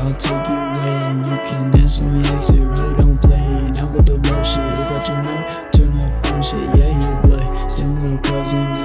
I'll take you away. You can ask me exit, really don't play. Now with the love shit, if I turn off phone shit, yeah, you play. Still no cousin.